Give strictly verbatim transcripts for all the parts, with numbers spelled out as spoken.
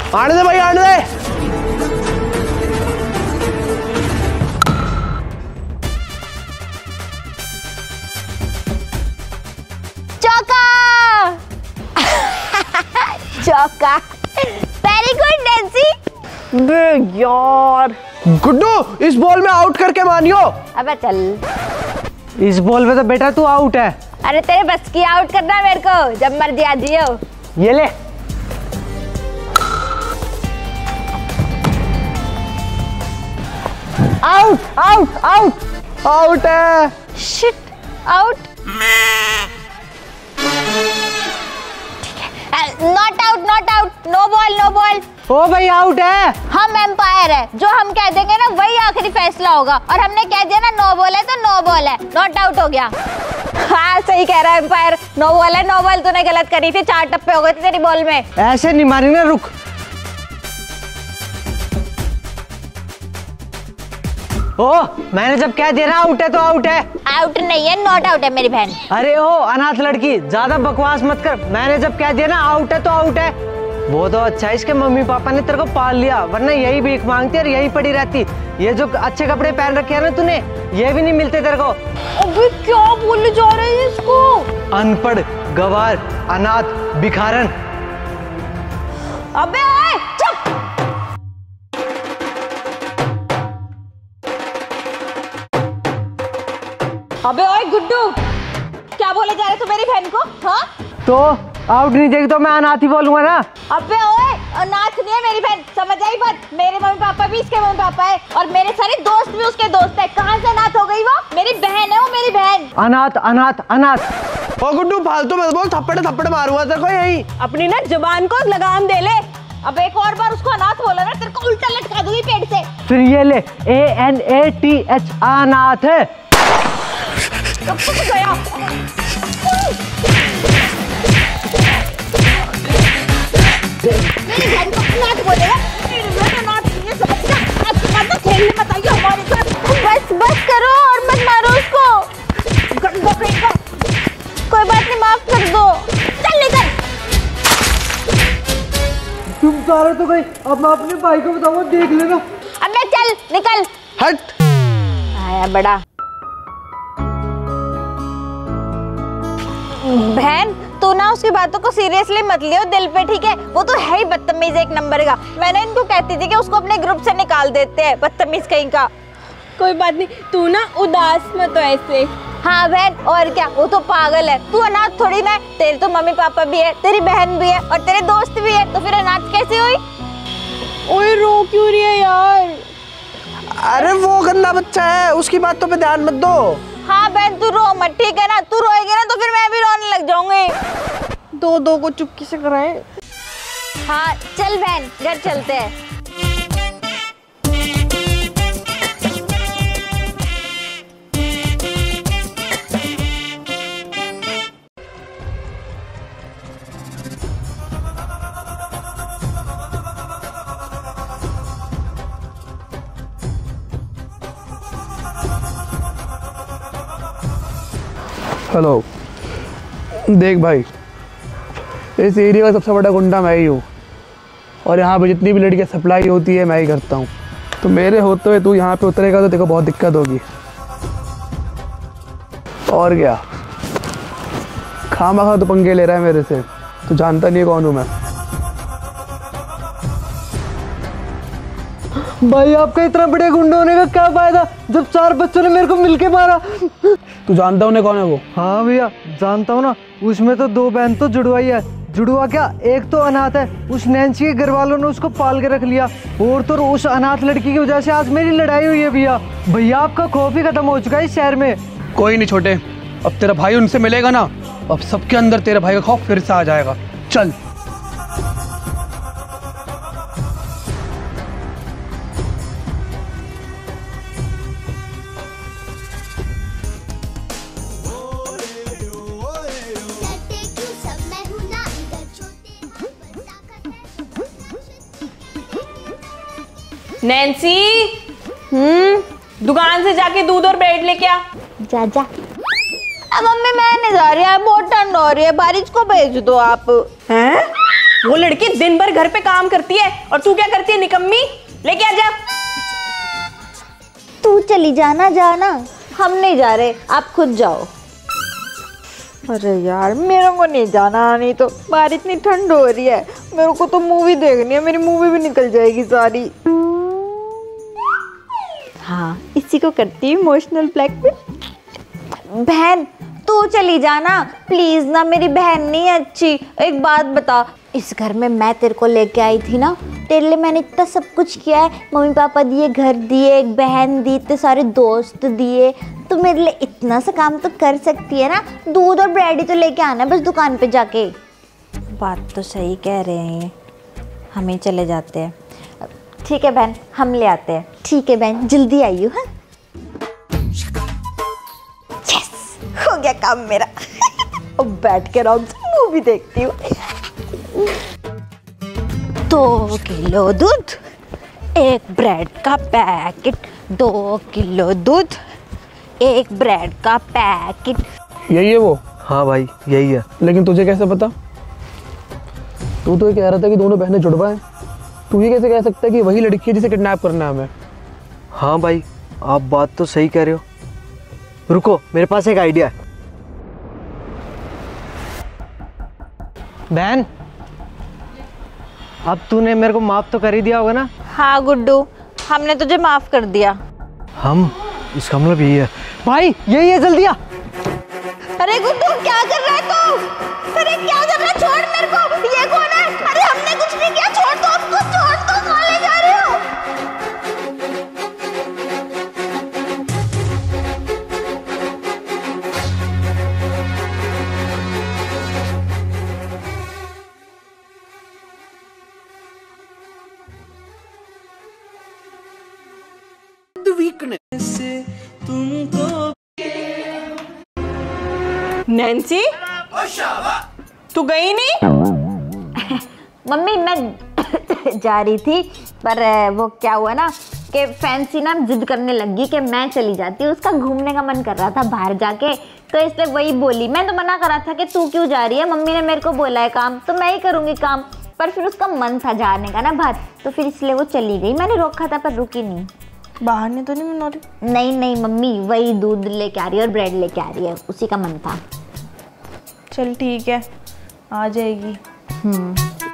आने दे भाई, आने दे। चौका। चौका। Very good Nancy. बे यार गुड्डू, इस बॉल में आउट करके मानियो। अबे चल, इस बॉल में तो बेटा तू आउट है। अरे तेरे बस की आउट करना मेरे को, जब मर्जी आ जियो। ये ले। आउट आउट आउट आउट है। Shit, out. Not out, not out, no ball, no ball. ओ भाई आउट है। हम एम्पायर है, जो हम कह देंगे ना वही आखिरी फैसला होगा, और हमने कह दिया ना नो बॉल है तो नो बॉल है, नॉट आउट हो गया। हाँ सही कह रहा है एम्पायर, नो बॉल है, नो बॉल। तूने गलत करी थी, चार टप्पे हो गए थे तेरी बॉल में। ऐसे नहीं मारेंगे, रुक। ओ, मैंने जब कह दिया ना आउट है तो आउट है। आउट नहीं है, नॉट आउट है मेरी बहन। अरे ओ अनाथ लड़की, ज्यादा बकवास मत कर। मैंने जब कह दिया ना आउट है तो आउट है। वो तो अच्छा है इसके मम्मी पापा ने तेरे को पाल लिया, वरना यही भीख मांगती और यही पड़ी रहती। ये जो अच्छे कपड़े पहन रखे हैं ना तूने, ये भी नहीं मिलते तेरे को। अबे क्या बोलने जा रहे हैं इसको? अनपढ़, गवार, अनाथ, भिखारन। अबे ओए चुप। अबे ओए गुड्डू, क्या बोले जा रहे तू मेरी बहन को? हाँ तो आउट नहीं देगी तो मैं अनाथ ही बोलूंगा ना। अबे ओए, अनाथ नहीं है मेरी बहन, समझ आई बात? मेरे मम्मी पापा भी इसके मम्मी पापा है, और मेरे सारे दोस्त भी उसके दोस्त है। कहाँ से अनाथ हो गई वो? मेरी बहन है वो, मेरी बहन। अनाथ अनाथ अनाथ। ओ गुड्डू फालतू मत बोल, थप्पड़ थप्पड़ मारूंगा तेरे को यही। अपनी ना जुबान को लगाम दे ले। अब एक और बार उसको अनाथ बोला ना, तेरे को उल्टा लटका दूंगी पेट से। फिर ये ले, A N A T H, अनाथ है। गया। मेरी बहन को अनाथ बोलेगा, मेरी बहन अनाथ नहीं है, समझ जा। अब के बाद ना खेलने मत आइए हमारे साथ। बस बस करो और मत मारो उसको। गंदा फेंका। कोई बात नहीं, माफ कर दो। चल निकल। तुम सारा तो गई, अब मैं अपने भाई को बताऊंगा, देख लेना। अबे चल निकल। हट। आया बड़ा। बहन तू ना उसकी बातों को सीरियसली मत लियो दिल पे, ठीक है? वो तो है ही बदतमीज एक नंबर का। मैंने इनको कहती थी कि उसको अपने ग्रुप से निकाल देते हैं, बदतमीज कहीं का। कोई बात नहीं, तू ना उदास मत हो ऐसे। हाँ बहन, और क्या, वो तो पागल है। तू अनाथ थोड़ी ना है, तेरे तो मम्मी पापा भी है, तेरी बहन भी है, और तेरे दोस्त भी है, तो फिर अनाथ कैसे हुई? ओए रो क्यों रही है यार? अरे वो गंदा बच्चा है, उसकी बातों पे ध्यान मत दो। हाँ बहन तू रो मत, ठीक है ना? तू रोएगी ना तो फिर मैं भी रोने लग जाऊंगी। दो दो को चुपके से कराए। हाँ चल बहन, घर चलते हैं। हेलो, देख भाई, इस एरिया का सबसे बड़ा गुंडा मैं ही हूँ, और यहाँ पे जितनी भी लड़कियाँ सप्लाई होती है मैं ही करता हूँ। तो मेरे होते हुए तू यहाँ पे उतरेगा तो तेरे को बहुत दिक्कत होगी। और क्या, खामा खा तो पंगे ले रहा है मेरे से, तू जानता नहीं है कौन हूँ मैं। भाई आपका इतना बड़े गुंडा होने का क्या फायदा, जब चार बच्चों ने मेरे को मिलके मारा। तू जानता उन्हें कौन है वो? हाँ भैया जानता हूँ ना, उसमें तो दो बहन तो जुड़वाई है। जुड़वा क्या, एक तो अनाथ है, उस नैन्सी के घर वालों ने उसको पाल के रख लिया, और तो उस अनाथ लड़की की वजह से आज मेरी लड़ाई हुई है भैया। भैया आपका खौफ ही खत्म हो चुका है इस शहर में। कोई नहीं छोटे, अब तेरा भाई उनसे मिलेगा ना, अब सबके अंदर तेरे भाई का खौफ फिर से आ जाएगा। चल। नैन्सी, हम्म दुकान से जाके दूध और ब्रेड लेके आ। जा जा। अब मम्मी मैं नहीं जा रही है, बहुत ठंड हो रही है, बारिश को भेज दो आप। हैं? वो लड़की दिन भर घर पे काम करती है और तू क्या करती है निकम्मी? लेके आ जा। तू चली जाना, जाना, हम नहीं जा रहे, आप खुद जाओ। अरे यार मेरे को नहीं जाना, नहीं तो बाहर इतनी ठंड हो रही है, मेरे को तो मूवी देखनी है, मेरी मूवी भी निकल जाएगी सारी। हाँ, इसी को करती हूँ इमोशनल ब्लैकमेल। बहन तू चली जाना प्लीज ना, मेरी बहन नहीं है अच्छी। एक बात बता, इस घर में मैं तेरे को लेके आई थी ना, तेरे लिए मैंने इतना सब कुछ किया है, मम्मी पापा दिए, घर दिए, एक बहन दी, इतने सारे दोस्त दिए, तो मेरे लिए इतना सा काम तो कर सकती है ना। दूध और ब्रेड ही तो लेके आना है बस दुकान पे जाके। बात तो सही कह रहे हैं, हम ही चले जाते हैं। ठीक है बहन, हम ले आते हैं। ठीक है बहन, जल्दी आइयो। हाँ यस, हो गया काम मेरा। अब बैठ के आराम से मूवी देखती हूँ। दो किलो दूध, एक ब्रेड का पैकेट, दो किलो दूध, एक ब्रेड का पैकेट। यही है वो? हाँ भाई यही है। लेकिन तुझे कैसे पता? तू तो ये कह रहा था कि दोनों बहनें जुड़वा हैं, तू ये कैसे कह सकता है कि वही लड़की है जिसे किडनैप करना है हमें? हाँ भाई आप बात तो सही कह रहे हो। रुको, मेरे पास एक आइडिया है। बहन, अब तूने मेरे को माफ तो कर ही दिया होगा ना? हाँ गुड्डू, हमने तुझे माफ कर दिया। हम, इसका मतलब यही है भाई, यही है, जल्दी आ। अरे गुड्डू क्या कर रहा है तू? अरे क्या कर रहा है? छोड़ मेरे को। ये कौन है? अरे हमने कुछ नहीं किया, छोड़ दो उसको, छोड़ दो। कहाँ ले जा रहे हो? नैन्सी, तू गई नहीं? मम्मी मैं जा रही थी, पर वो क्या हुआ ना कि फैंसी ना जिद करने लगी कि मैं चली जाती हूँ। उसका घूमने का मन कर रहा था बाहर जाके, तो इसलिए वही बोली। मैं तो मना करा था कि तू क्यों जा रही है, मम्मी ने मेरे को बोला है काम तो मैं ही करूँगी काम, पर फिर उसका मन था जाने का ना बाहर, तो फिर इसलिए वो चली गई। मैंने रोका था पर रुकी नहीं। बाहर ने तो नहीं मना रही? नहीं नहीं मम्मी, वही दूध लेके आ रही है और ब्रेड लेके आ रही है, उसी का मन था। चल ठीक है, आ जाएगी। हम्म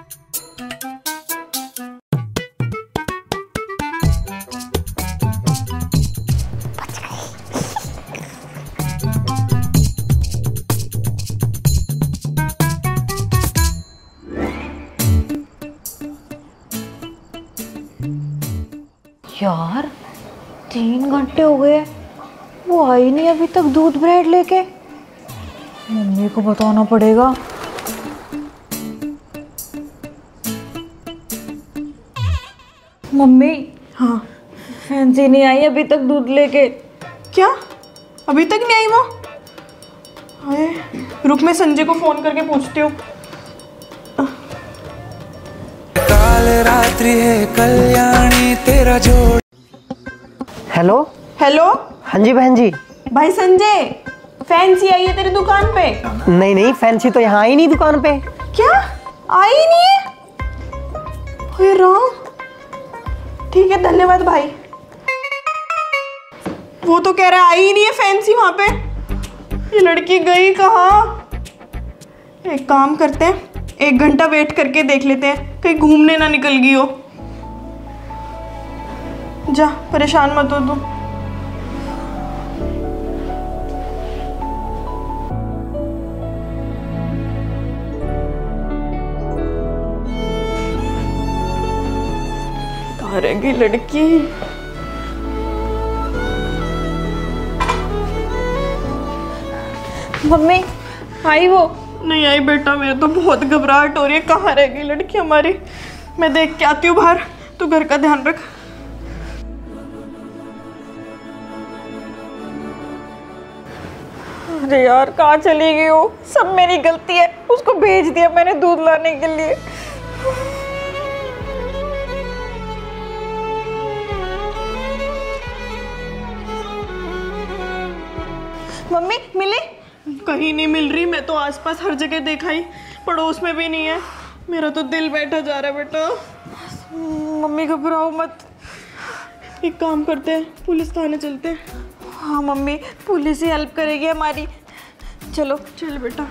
यार तीन घंटे हो गए, वो आई नहीं अभी तक दूध ब्रेड लेके। मम्मी को बताना पड़ेगा। मम्मी, हाँ फैंसी नहीं आई अभी तक दूध लेके। क्या? अभी तक नहीं आई वो? अरे रुक, मैं संजय को फोन करके पूछती हूँ। काल रात्रि है कल्याणी तेरा जोड़। हेलो। हेलो। हाँ जी बहन जी। भाई संजय, फैंसी आई है तेरी दुकान पे? नहीं नहीं, फैंसी तो यहाँ आई नहीं दुकान पे। क्या? आई नहीं है? ओए राम, ठीक है धन्यवाद भाई। वो तो कह रहा है आई नहीं है फैंसी वहां पे। ये लड़की गई कहाँ? एक काम करते हैं, एक घंटा वेट करके देख लेते हैं कहीं घूमने ना निकल गई हो। जा, परेशान मत हो तू। कहाँ रह गई लड़की? मम्मी आई वो? नहीं आई बेटा, मेरे तो बहुत घबराहट हो रही है। कहाँ रह गई लड़की हमारी? मैं देख के आती हूँ बाहर, तू घर का ध्यान रख। अरे यार कहाँ चली गई हो? सब मेरी गलती है, उसको भेज दिया मैंने दूध लाने के लिए। मम्मी मिली? कहीं नहीं मिल रही, मैं तो आसपास हर जगह देखा ही, पड़ोस में भी नहीं है। मेरा तो दिल बैठा जा रहा है बेटा। मम्मी घबराओ मत, एक काम करते हैं, पुलिस थाने चलते हैं। हाँ मम्मी, पुलिस ही हेल्प करेगी हमारी। चलो चल बेटा।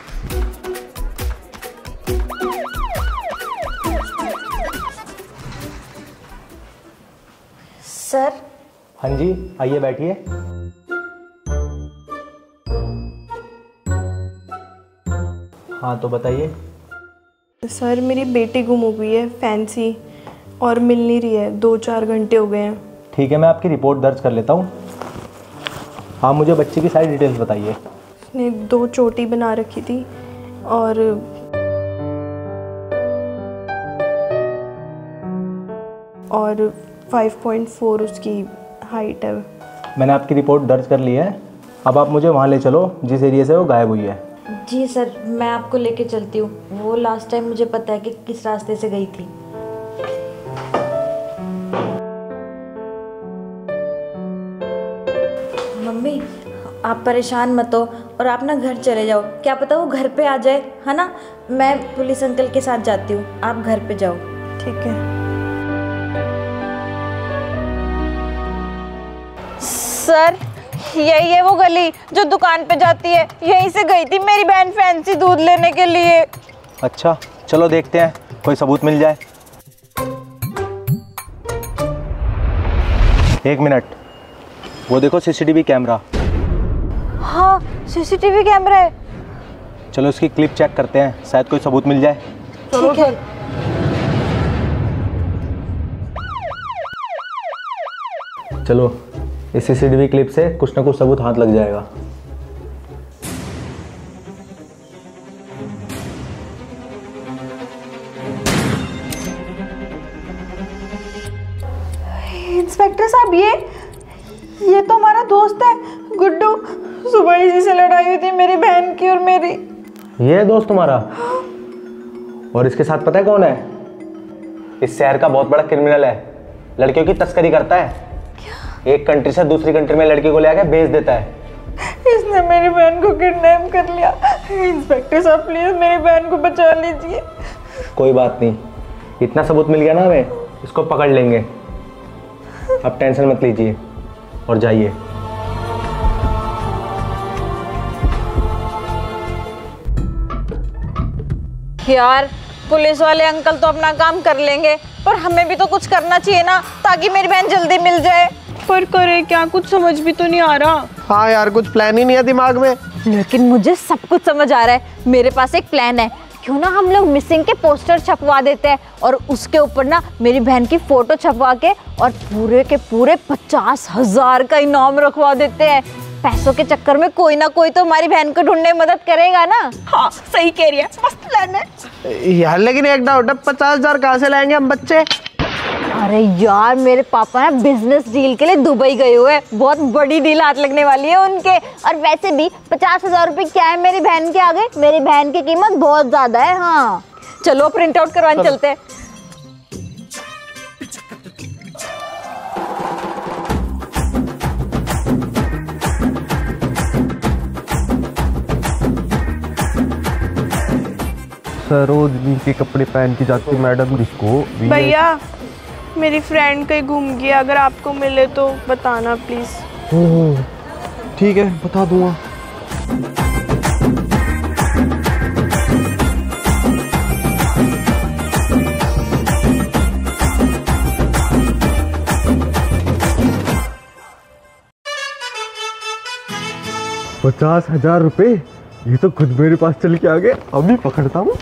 सर। हाँ जी, आइए बैठिए। हाँ तो बताइए। सर मेरी बेटी गुम हो गई है फैंसी, और मिल नहीं रही है, दो चार घंटे हो गए हैं। ठीक है, मैं आपकी रिपोर्ट दर्ज कर लेता हूँ। हाँ, मुझे बच्चे की सारी डिटेल्स बताइए। उसने दो चोटी बना रखी थी और और फाइव पॉइंट फोर उसकी हाइट है। मैंने आपकी रिपोर्ट दर्ज कर ली है। अब आप मुझे वहाँ ले चलो जिस एरिया से वो गायब हुई है। जी सर, मैं आपको लेके चलती हूँ। वो लास्ट टाइम मुझे पता है कि किस रास्ते से गई थी। मम्मी आप परेशान मत हो और आप ना घर चले जाओ, क्या पता वो घर पे आ जाए, है ना। मैं पुलिस अंकल के साथ जाती हूँ, आप घर पे जाओ। ठीक है सर, यही है वो गली जो दुकान पे जाती है, यहीं से गई थी मेरी बहन फैंसी दूध लेने के लिए। अच्छा चलो देखते हैं, कोई सबूत मिल जाए। एक मिनट, वो देखो सीसीटीवी कैमरा। हाँ, सीसीटीवी कैमरा है। चलो इसकी क्लिप चेक करते हैं, शायद कोई सबूत मिल जाए। ठीक है। चलो इस सीसीटीवी क्लिप से कुछ ना कुछ सबूत हाथ लग जाएगा। इंस्पेक्टर साहब, ये ये तो हमारा दोस्त है गुड्डू। सुबह इसी से लड़ाई हुई थी मेरी बहन की और मेरी। ये है दोस्त तुम्हारा? और इसके साथ पता है कौन है? इस शहर का बहुत बड़ा क्रिमिनल है, लड़कियों की तस्करी करता है। एक कंट्री से दूसरी कंट्री में लड़की को ले आके बेच देता है। इसने मेरी बहन को किडनैप कर लिया। इंस्पेक्टर साहब प्लीज मेरी बहन को बचा लीजिए। कोई बात नहीं, इतना सबूत मिल गया ना हमें, इसको पकड़ लेंगे। अब टेंशन मत लीजिए और जाइए। यार, पुलिस वाले अंकल तो अपना काम कर लेंगे, पर हमें भी तो कुछ करना चाहिए ना, ताकि मेरी बहन जल्दी मिल जाए। पर करे क्या, कुछ समझ भी तो नहीं आ रहा। हाँ यार, कुछ प्लान ही नहीं है दिमाग में। लेकिन मुझे सब कुछ समझ आ रहा है। मेरे पास एक प्लान है। क्यों ना हम लोग मिसिंग के पोस्टर छपवा देते हैं और उसके ऊपर ना मेरी बहन की फोटो छपवा के और पूरे के पूरे पचास हजार का इनाम रखवा देते हैं। पैसों के चक्कर में कोई ना कोई तो हमारी बहन को ढूंढने में मदद करेगा ना। हाँ सही कह रही है, मस्त प्लान है यार। लेकिन एक डाउट है, पचास हजार कहाँ से लाएंगे हम बच्चे? अरे यार, मेरे पापा ना बिजनेस डील के लिए दुबई गए हुए हैं, बहुत बड़ी डील हाथ लगने वाली है उनके। और वैसे भी पचास हजार रुपये क्या है मेरी बहन के आगे, मेरी बहन की कीमत बहुत ज्यादा है। हाँ चलो प्रिंट आउट करवाने चलते हैं। सरोज के कपड़े पहन के जाती मैडम, जिसको भैया मेरी फ्रेंड कहीं घूम गई, अगर आपको मिले तो बताना प्लीज। ठीक है, बता दूंगा। पचास हजार रुपए, ये तो खुद मेरे पास चल के आ गए। अभी पकड़ता हूँ।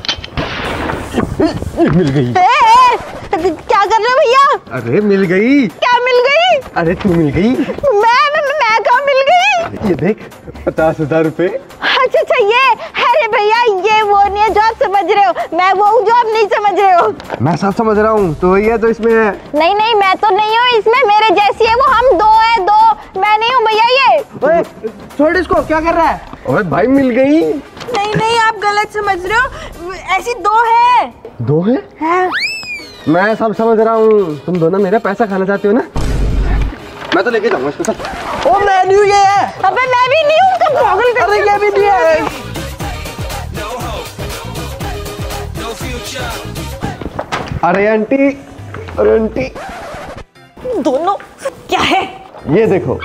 मिल गई। ए, ए, क्या कर रहे हो भैया? अरे मिल गई। क्या मिल गई? अरे तू मिल गई। मैं मैं, मैं कहाँ मिल गई? ये देख, पचास हजार रुपए। अच्छा अच्छा, ये अरे भैया, ये वो नहीं है जो आप समझ रहे हो, मैं वो हूँ जो आप नहीं समझ रहे हो। मैं सब समझ रहा हूँ, तो ये तो इसमें है। नहीं नहीं, मैं तो नहीं हूँ इसमें, मेरे जैसी है वो। हम दो है, दो। मैं नहीं हूँ भैया ये। ओए, छोड़ इसको, क्या कर रहा है? ओए भाई, मिल गई। नहीं नहीं, आप गलत समझ रहे हो, ऐसी दो है। दो है? हाँ। मैं सब समझ रहा हूँ, तुम दोनों मेरा पैसा खाना चाहती हो ना? मैं तो लेके जाऊंगा इसको। चल। ओ मैं नहीं हूँ, ये है। अबे मैं भी नहीं हूँ, तुम पागल कर। अरे ये भी नहीं है। No hope, no fear. अरे आंटी, अरे आंटी, दोनों क्या है? ये देखो।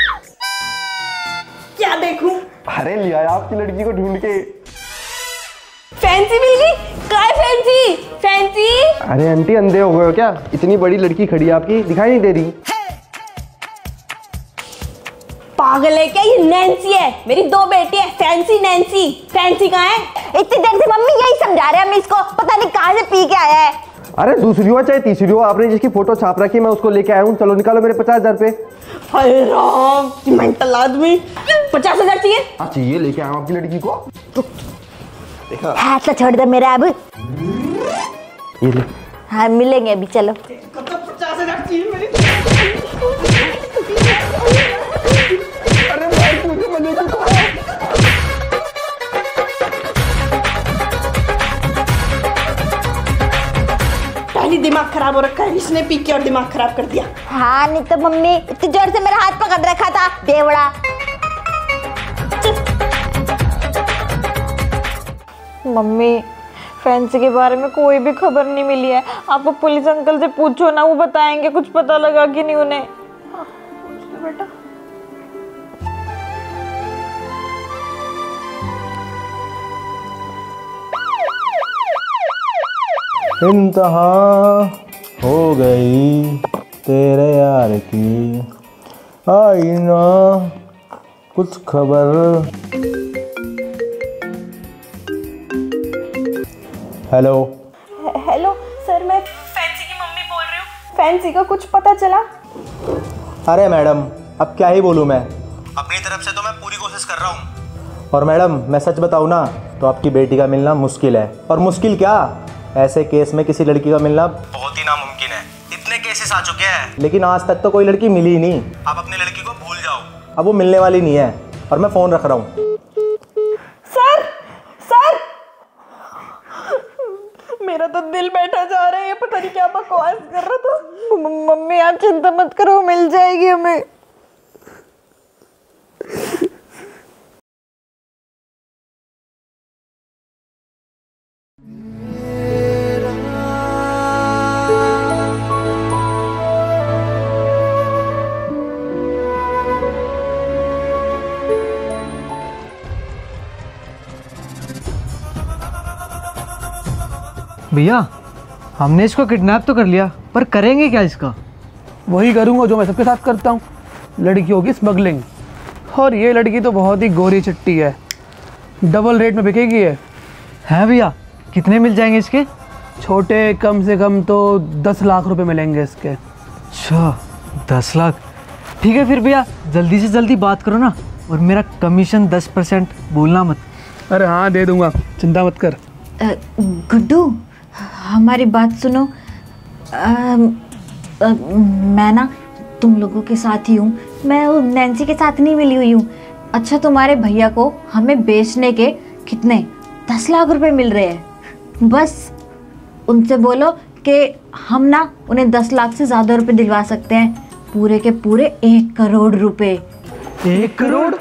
क्या देखूं? अरे लिया है आपकी लड़की को ढूंढ के। फैंसी मिल गई? काय फैंसी? फैंसी? अरे आंटी अंधे हो गए हो क्या? इतनी बड़ी लड़की खड़ी है आपकी, दिखाई नहीं दे रही? पागल है क्या? ये नैन्सी है, मेरी दो बेटी है, फैंसी नैन्सी। फैंसी कहाँ है? इतनी देर से मम्मी यही समझा रहे हैं हम इसको, पता नहीं कहाँ से पी के आया है। अरे दूसरी हो चाहे तीसरी हो, आपने जिसकी फोटो छाप रखी है मैं उसको लेके आया हूँ। चलो निकालो मेरे पचास हजार रुपए। हाय राम, मेंटल आदमी। पचास हजार चाहिए? हाँ चाहिए, लेके आया हूँ आपकी लड़की को। तो हाथ तो छोड़ दे मेरा अब। ये ले। हाँ मिलेंगे अभी, चलो। पचास हजार चाहिए मेरी। अरे भाई तुझे मैंने क्यों कहा? पहले दिमाग खराब हो रखा है, इसने पी के और दिमाग खराब कर दिया। हाँ नहीं तो मम्मी इतनी जोर से मेरा हाथ पकड़ रखा था, बेवड़ा। मम्मी फैंसी के बारे में कोई भी खबर नहीं मिली है। आपको पुलिस अंकल से पूछो ना, वो बताएंगे कुछ पता लगा कि नहीं उन्हें। बेटा इंतहा हो गई तेरे यार की, आई ना कुछ खबर। हेलो हेलो सर, मैं फैंसी की मम्मी बोल रही हूँ। फैंसी का कुछ पता चला? अरे मैडम अब क्या ही बोलूँ मैं, अपनी तरफ से तो मैं पूरी कोशिश कर रहा हूँ। और मैडम मैं सच बताऊँ ना तो आपकी बेटी का मिलना मुश्किल है। और मुश्किल क्या, ऐसे केस में किसी लड़की का मिलना बहुत ही नामुमकिन है। इतने केसेस आ चुके हैं लेकिन आज तक तो कोई लड़की मिली ही नहीं। आप अपनी लड़की को भूल जाओ, अब वो मिलने वाली नहीं है। और मैं फ़ोन रख रहा हूँ। सर सर, मेरा तो दिल बैठा जा रहा है, ये पता नहीं क्या बकवास कर रहा था। मम्मी आप चिंता मत करो, मिल जाएगी हमें। भैया हमने इसको किडनैप तो कर लिया, पर करेंगे क्या इसका? वही करूँगा जो मैं सबके साथ करता हूँ, लड़कियों की स्मगलिंग। और ये लड़की तो बहुत ही गोरी चिट्टी है, डबल रेट में बिकेगी है। हैं भैया, कितने मिल जाएंगे इसके? छोटे कम से कम तो दस लाख रुपए मिलेंगे इसके। अच्छा दस लाख, ठीक है फिर भैया जल्दी से जल्दी बात करो ना, और मेरा कमीशन दस परसेंट बोलना मत। अरे हाँ दे दूंगा, चिंता मत कर। गुड्डू हमारी बात सुनो। आ, आ, मैं ना तुम लोगों के साथ ही हूँ, मैं नैन्सी के साथ नहीं मिली हुई हूँ। अच्छा तुम्हारे भैया को हमें बेचने के कितने दस लाख रुपए मिल रहे हैं। बस उनसे बोलो कि हम ना उन्हें दस लाख से ज़्यादा रुपए दिलवा सकते हैं, पूरे के पूरे एक करोड़ रुपए। एक करोड़?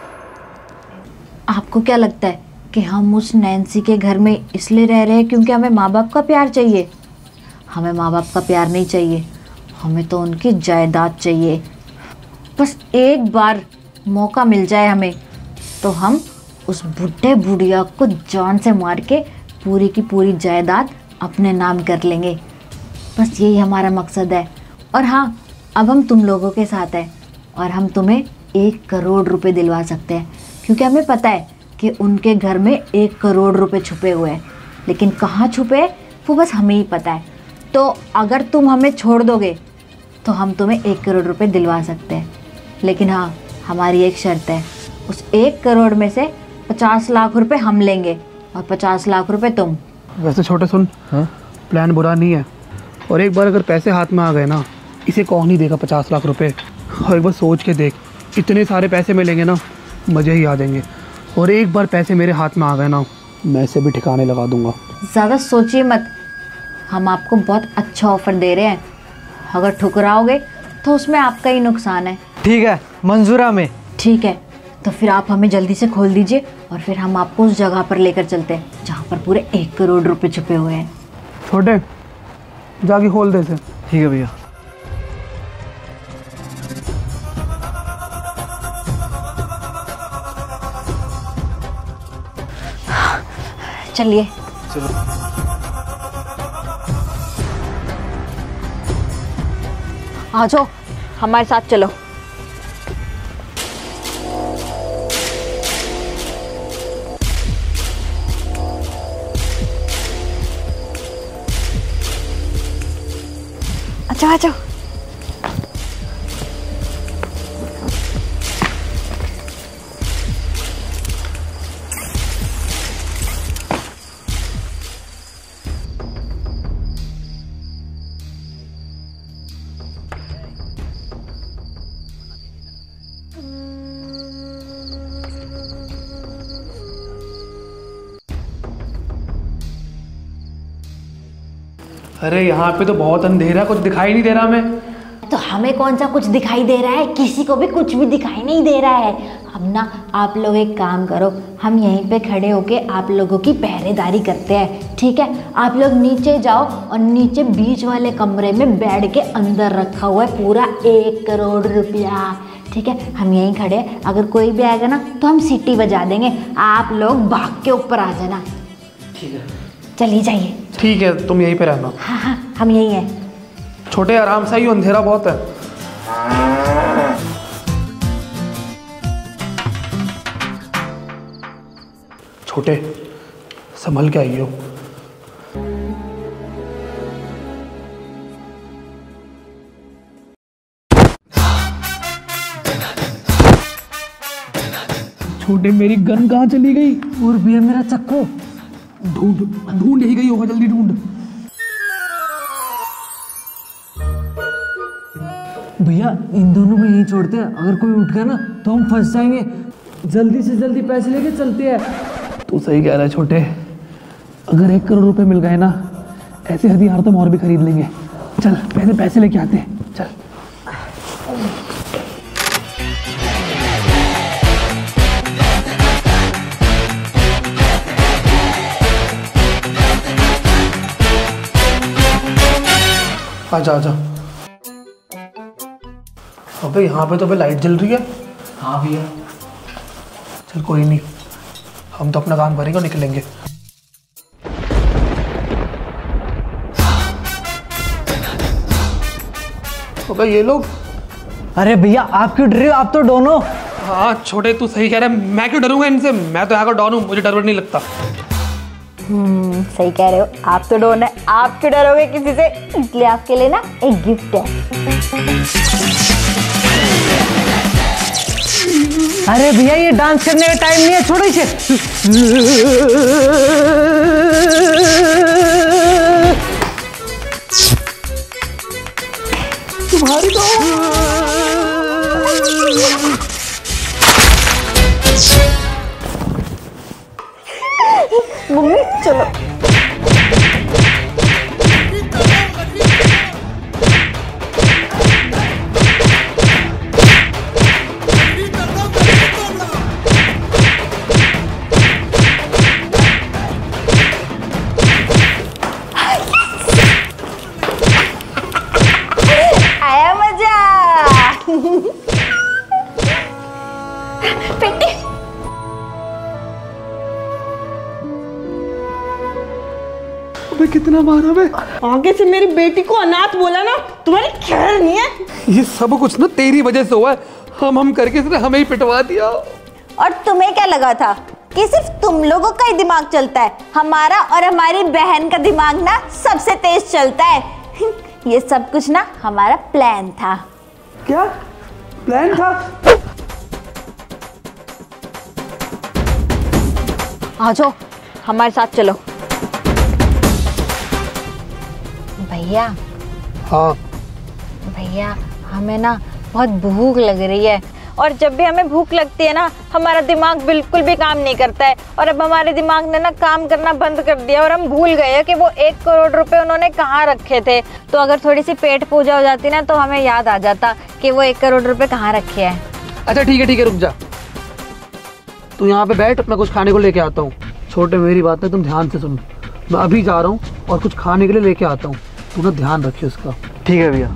आपको क्या लगता है कि हम उस नैन्सी के घर में इसलिए रह रहे हैं क्योंकि हमें माँ बाप का प्यार चाहिए? हमें माँ बाप का प्यार नहीं चाहिए, हमें तो उनकी जायदाद चाहिए। बस एक बार मौका मिल जाए हमें तो हम उस बुढ़े बुढ़िया को जान से मार के पूरी की पूरी जायदाद अपने नाम कर लेंगे। बस यही हमारा मकसद है। और हाँ, अब हम तुम लोगों के साथ हैं और हम तुम्हें एक करोड़ रुपए दिलवा सकते हैं, क्योंकि हमें पता है कि उनके घर में एक करोड़ रुपए छुपे हुए हैं, लेकिन कहाँ छुपे हैं वो बस हमें ही पता है। तो अगर तुम हमें छोड़ दोगे तो हम तुम्हें एक करोड़ रुपए दिलवा सकते हैं, लेकिन हाँ हमारी एक शर्त है, उस एक करोड़ में से पचास लाख रुपए हम लेंगे और पचास लाख रुपए तुम। वैसे छोटे सुन, हाँ प्लान बुरा नहीं है, और एक बार अगर पैसे हाथ में आ गए ना, इसे कौन नहीं देगा पचास लाख रुपए। और एक बार सोच के देख, इतने सारे पैसे मिलेंगे ना, मज़े ही आ जाएंगे। और एक बार पैसे मेरे हाथ में आ गए ना, मैं इसे भी ठिकाने लगा दूंगा। ज़्यादा सोचिए मत, हम आपको बहुत अच्छा ऑफर दे रहे हैं, अगर ठुकराओगे तो उसमें आपका ही नुकसान है। ठीक है मंजूर है हमें। ठीक है तो फिर आप हमें जल्दी से खोल दीजिए और फिर हम आपको उस जगह पर लेकर चलते हैं जहाँ पर पूरे एक करोड़ रुपए छुपे हुए हैं। छोटे जाके खोल दे से। ठीक है भैया। चलिए। आ जाओ हमारे साथ चलो। अच्छा आ जाओ। अरे यहाँ पे तो बहुत अंधेरा, कुछ दिखाई नहीं दे रहा हमें। तो हमें कौन सा कुछ दिखाई दे रहा है, किसी को भी कुछ भी दिखाई नहीं दे रहा है। अब ना आप लोग एक काम करो, हम यहीं पे खड़े होके आप लोगों की पहरेदारी करते हैं, ठीक है। आप लोग नीचे जाओ और नीचे बीच वाले कमरे में बेड के अंदर रखा हुआ है पूरा एक करोड़ रुपया, ठीक है। हम यहीं खड़े हैं, अगर कोई भी आएगा ना तो हम सीटी बजा देंगे, आप लोग भाग के ऊपर आ जाना। ठीक है चलिए जाइए। ठीक है तुम यहीं पे रहना। हाँ हाँ हम यहीं हैं। छोटे आराम से आइयो, अंधेरा बहुत है। छोटे संभल के आइयो। छोटे मेरी गन कहाँ चली गई? और भैया मेरा चक्कू। ढूंढ ढूंढ यही गई होगा, जल्दी ढूंढ। भैया इन दोनों को यहीं छोड़ते हैं, अगर कोई उठ गया ना तो हम फंस जाएंगे। जल्दी से जल्दी पैसे लेके चलते हैं। तू सही कह रहा है छोटे, अगर एक करोड़ रुपए मिल गए ना, ऐसे हथियार तो हम और भी खरीद लेंगे। चल पहले पैसे लेके आते हैं, चल। आजा आजा। अबे यहाँ पे तो अबे लाइट जल रही है। हाँ भैया। चल कोई नहीं, हम तो अपना काम करेंगे और निकलेंगे। अबे ये लोग। अरे भैया आप क्यों डर रहे हो, आप तो डॉन हो। हाँ छोटे तू सही कह रहा है, मैं क्यों डरूंगा इनसे, मैं तो यहाँ का डॉन हूँ, मुझे डर नहीं लगता। हम्म सही कह रहे हो, आप तो डॉन है, आप क्यों डरोगे किसी से। इसलिए आपके लिए ना एक गिफ्ट है। अरे भैया ये डांस करने का टाइम नहीं है, छोड़ो इसे। तुम्हारी तो मम्मी चलो। आया मजा। पेटी अबे कितना मारा बे। आगे से मेरी बेटी को अनाथ बोला ना, तुम्हारी खैर नहीं है। ये सब कुछ ना तेरी वजह से हुआ है, हम हम करके इसने हमें ही पिटवा दिया। और तुम्हें क्या लगा था कि सिर्फ तुम लोगों का ही दिमाग चलता है? हमारा और हमारी बहन का दिमाग ना सबसे तेज चलता है। ये सब कुछ ना हमारा प्लान था। क्या प्लान था? आ जाओ हमारे साथ चलो। भैया हाँ भैया हमें ना बहुत भूख लग रही है, और जब भी हमें भूख लगती है ना हमारा दिमाग बिल्कुल भी काम नहीं करता है, और अब हमारे दिमाग ने ना काम करना बंद कर दिया और हम भूल गए हैं कि वो एक करोड़ रुपए उन्होंने कहाँ रखे थे। तो अगर थोड़ी सी पेट पूजा हो जाती ना तो हमें याद आ जाता कि वो एक करोड़ रुपए कहाँ रखे हैं। अच्छा ठीक है ठीक है रुक जा, तू यहाँ पे बैठ, मैं कुछ खाने को लेके आता हूँ। छोटे मेरी बात है, तुम ध्यान से सुन। मैं अभी जा रहा हूँ और कुछ खाने के लिए लेके आता हूँ, तू ना ध्यान रखिए उसका। ठीक है भैया।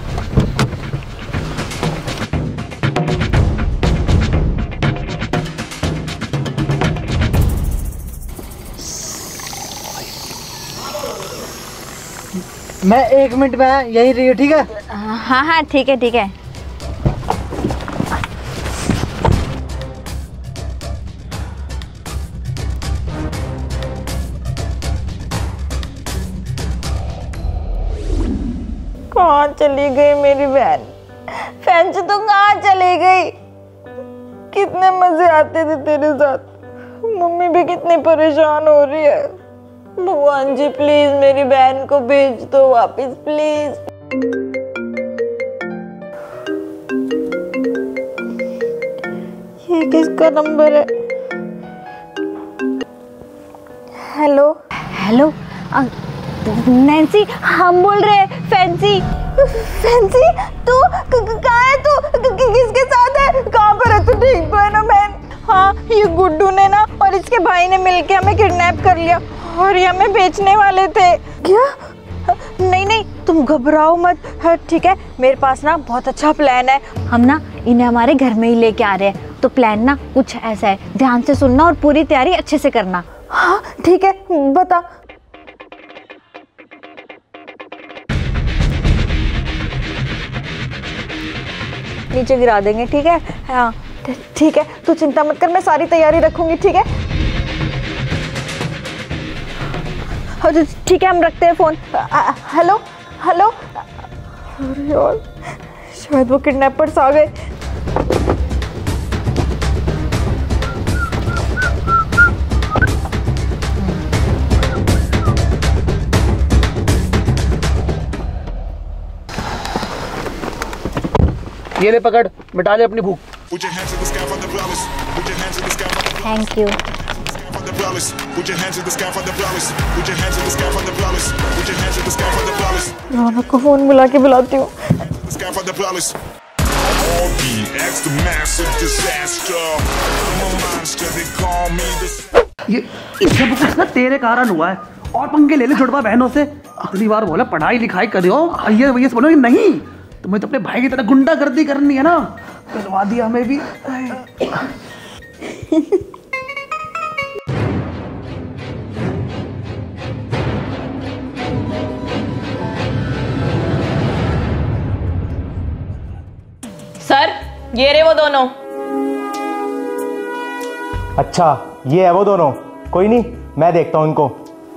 मैं एक मिनट में यही रही हूँ, ठीक है? हाँ हाँ ठीक है ठीक है। कहाँ चली गई मेरी बहन? फैंसी तो कहाँ चली गई? कितने मजे आते थे तेरे साथ। मम्मी भी कितनी परेशान हो रही है। भगवान जी प्लीज मेरी बहन को भेज दो वापस प्लीज। ये किसका नंबर है? हेलो हेलो नैन्सी, हम बोल रहे हैं फैंसी। फैंसी तू कहाँ है? तू किसके साथ है? कहाँ पर है तू? ठीक तो है ना बहन? हाँ, ये गुड्डू ने ना और इसके भाई ने मिलके हमें किडनैप कर लिया और ये हमें बेचने वाले थे। क्या? नहीं नहीं तुम घबराओ मत। हाँ, ठीक है, मेरे पास ना बहुत अच्छा प्लान है। हम ना इन्हें हमारे घर में ही लेके आ रहे हैं। तो प्लान ना कुछ ऐसा है, ध्यान से सुनना और पूरी तैयारी अच्छे से करना। हाँ ठीक है, बता। नीचे गिरा देंगे, ठीक है? हाँ ठीक है, तू चिंता मत कर, मैं सारी तैयारी रखूंगी, ठीक है? ठीक है, हम रखते हैं फोन। Hello hello. अरे यार, शायद वो किडनैपर्स आ गए। ये ले पकड़, मिटा ले अपनी भूख। Thank you. रौनक को फोन बुला के बुलाती हूँ। ये सब कुछ ना तेरे कारण हुआ है। और पंगे ले ले जुड़वा बहनों से। इतनी बार बोला पढ़ाई लिखाई करो, ये ये बोलो नहीं, तुम्हें तो अपने भाई की तरह गुंडागर्दी करनी है ना, करवा दिया हमें भी। सर, ये रहे वो दोनों। अच्छा, ये है वो दोनों। कोई नहीं, मैं देखता हूं इनको।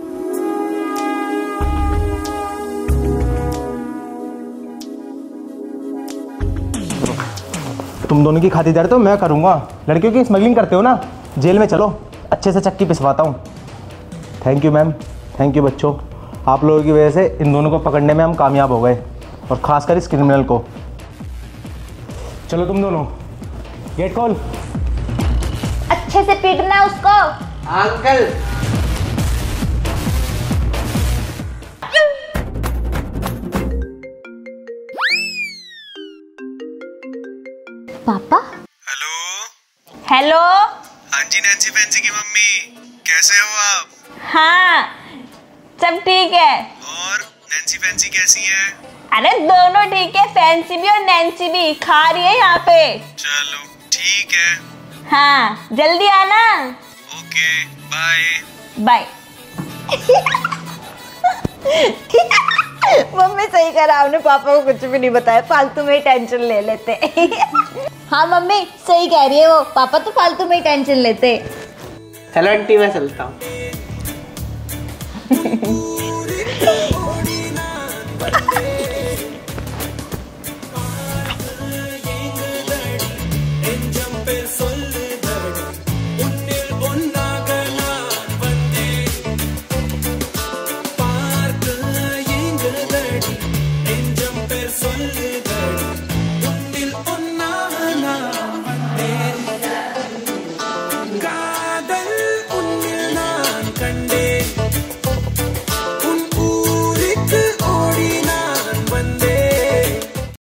तुम दोनों की खातिरदारी तो मैं करूंगा। लड़कियों की स्मगलिंग करते हो ना, जेल में चलो, अच्छे से चक्की पिसवाता हूँ। Thank you ma'am, thank you बच्चों, आप लोगों की वजह से इन दोनों को पकड़ने में हम कामयाब हो गए, और ख़ासकर इस क्रिमिनल को। चलो तुम दोनों, गेट खोल। अच्छे से पीटना है उसको। अंकल। पापा। हेलो। हेलो। हाँ जी नैन्सी फैंसी की मम्मी, कैसे हो आप? हाँ, सब ठीक है। और नैन्सी फैंसी कैसी है? अरे दोनों ठीक है, फैंसी भी और नैन्सी भी। खा रही है यहाँ पे। चलो ठीक है। हाँ, जल्दी आना। Okay, bye bye. मम्मी सही करा, आपने पापा को कुछ भी नहीं बताया, फालतू में ही टेंशन ले लेते। हाँ मम्मी सही कह रही है वो, पापा तो फालतू में ही टेंशन लेते। हेलो आंटी, मैं चलता हूँ।